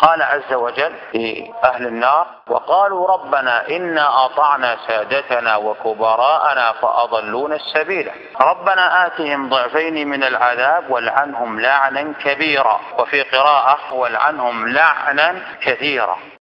قال عز وجل في أهل النار: وقالوا ربنا إنا أطعنا سادتنا وكبراءنا فأضلونا السبيل ربنا آتهم ضعفين من العذاب والعنهم لعنا كبيرا، وفي قراءة والعنهم لعنا كثيرا.